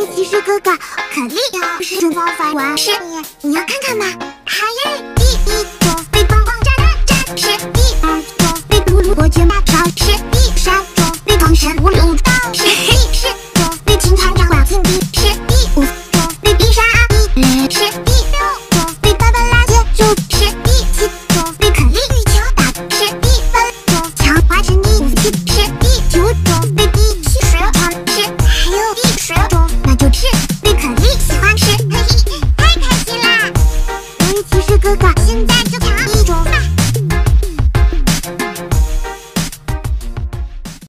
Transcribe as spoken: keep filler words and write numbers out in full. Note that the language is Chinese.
你骑士哥哥，肯定要是正方法玩是你，你要看看吗？好耶！第一波被棒棒炸弹战士，第二波被布鲁伯剑霸烧。